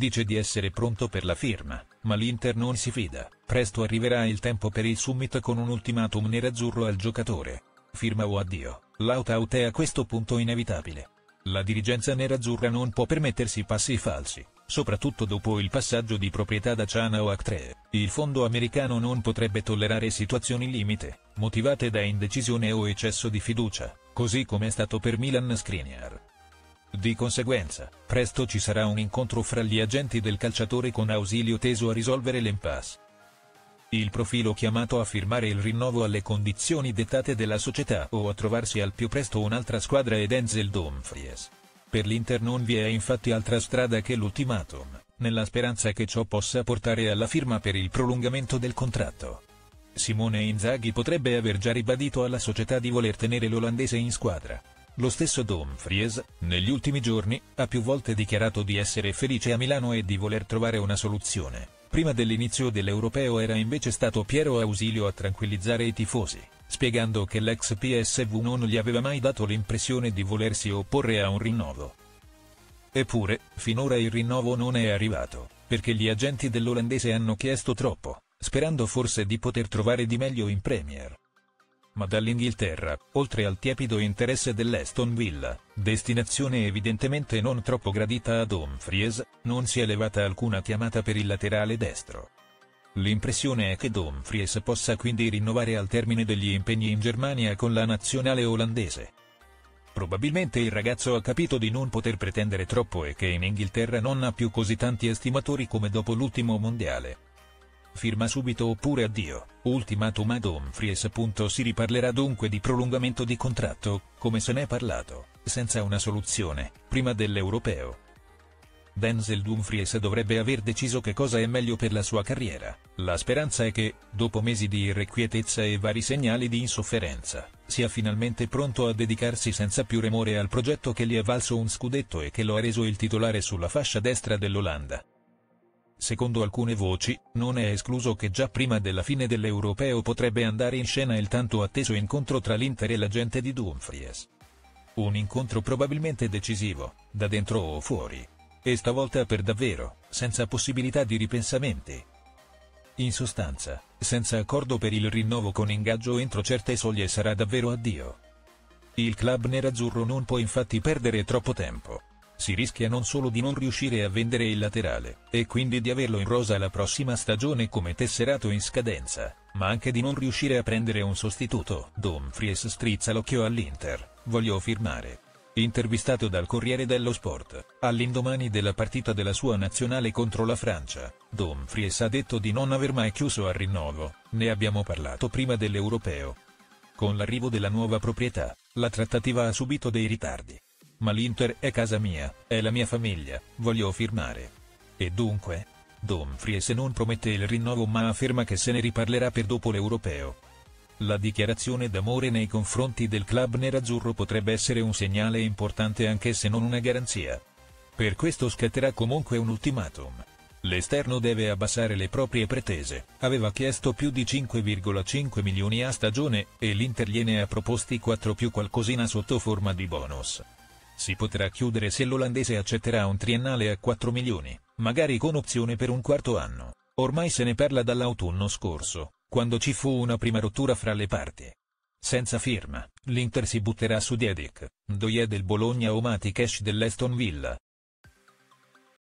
dice di essere pronto per la firma, ma l'Inter non si fida. Presto arriverà il tempo per il summit con un ultimatum nerazzurro al giocatore. Firma o addio, l'out-out è a questo punto inevitabile. La dirigenza nerazzurra non può permettersi passi falsi, soprattutto dopo il passaggio di proprietà da Chana o Actre. Il fondo americano non potrebbe tollerare situazioni limite, motivate da indecisione o eccesso di fiducia, così come è stato per Milan Skriniar. Di conseguenza, presto ci sarà un incontro fra gli agenti del calciatore con ausilio teso a risolvere l'impasse. Il profilo chiamato a firmare il rinnovo alle condizioni dettate dalla società o a trovarsi al più presto un'altra squadra è Denzel Dumfries. Per l'Inter non vi è infatti altra strada che l'ultimatum, nella speranza che ciò possa portare alla firma per il prolungamento del contratto. Simone Inzaghi potrebbe aver già ribadito alla società di voler tenere l'olandese in squadra. Lo stesso Dumfries, negli ultimi giorni, ha più volte dichiarato di essere felice a Milano e di voler trovare una soluzione. Prima dell'inizio dell'Europeo era invece stato Piero Ausilio a tranquillizzare i tifosi, spiegando che l'ex PSV non gli aveva mai dato l'impressione di volersi opporre a un rinnovo. Eppure, finora il rinnovo non è arrivato, perché gli agenti dell'olandese hanno chiesto troppo, sperando forse di poter trovare di meglio in Premier. Ma dall'Inghilterra, oltre al tiepido interesse dell'Aston Villa, destinazione evidentemente non troppo gradita a Dumfries, non si è levata alcuna chiamata per il laterale destro. L'impressione è che Dumfries possa quindi rinnovare al termine degli impegni in Germania con la nazionale olandese. Probabilmente il ragazzo ha capito di non poter pretendere troppo e che in Inghilterra non ha più così tanti estimatori come dopo l'ultimo mondiale. Firma subito oppure addio, ultimatum a Dumfries. Si riparlerà dunque di prolungamento di contratto, come se ne è parlato, senza una soluzione, prima dell'Europeo. Denzel Dumfries dovrebbe aver deciso che cosa è meglio per la sua carriera. La speranza è che, dopo mesi di irrequietezza e vari segnali di insofferenza, sia finalmente pronto a dedicarsi senza più remore al progetto che gli è valso un scudetto e che lo ha reso il titolare sulla fascia destra dell'Olanda. Secondo alcune voci, non è escluso che già prima della fine dell'Europeo potrebbe andare in scena il tanto atteso incontro tra l'Inter e l'agente di Dumfries. Un incontro probabilmente decisivo, da dentro o fuori. E stavolta per davvero, senza possibilità di ripensamenti. In sostanza, senza accordo per il rinnovo con ingaggio entro certe soglie sarà davvero addio. Il club nerazzurro non può infatti perdere troppo tempo. Si rischia non solo di non riuscire a vendere il laterale, e quindi di averlo in rosa la prossima stagione come tesserato in scadenza, ma anche di non riuscire a prendere un sostituto. Dumfries strizza l'occhio all'Inter, voglio firmare. Intervistato dal Corriere dello Sport, all'indomani della partita della sua nazionale contro la Francia, Dumfries ha detto di non aver mai chiuso al rinnovo, ne abbiamo parlato prima dell'Europeo. Con l'arrivo della nuova proprietà, la trattativa ha subito dei ritardi. Ma l'Inter è casa mia, è la mia famiglia, voglio firmare. E dunque? Dumfries non promette il rinnovo ma afferma che se ne riparlerà per dopo l'Europeo. La dichiarazione d'amore nei confronti del club nerazzurro potrebbe essere un segnale importante anche se non una garanzia. Per questo scatterà comunque un ultimatum. L'esterno deve abbassare le proprie pretese, aveva chiesto più di 5,5 milioni a stagione, e l'Inter gliene ha proposti 4 più qualcosina sotto forma di bonus. Si potrà chiudere se l'olandese accetterà un triennale a 4 milioni, magari con opzione per un quarto anno. Ormai se ne parla dall'autunno scorso, quando ci fu una prima rottura fra le parti. Senza firma, l'Inter si butterà su Diedic, Ndoye del Bologna o Mati Cash dell'Aston Villa.